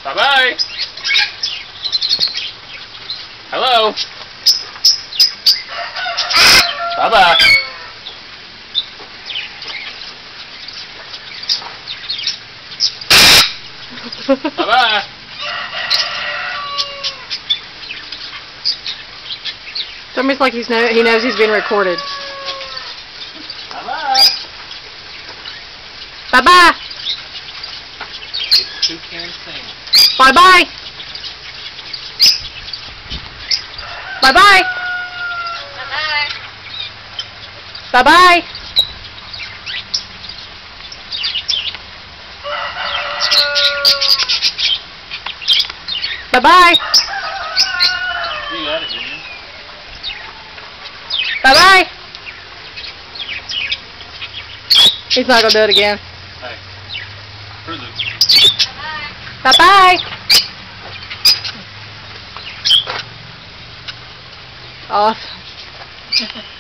Bye-bye. Hello. Bye-bye. Bye-bye. It's almost like he knows he's being recorded. Bye-bye. Bye-bye. It's a toucan thing. Bye-bye. Bye-bye. Bye-bye. Bye-bye. You got it, didn't you? Bye-bye. He's not going to do it again. Hey. Through the... Bye-bye. Awesome.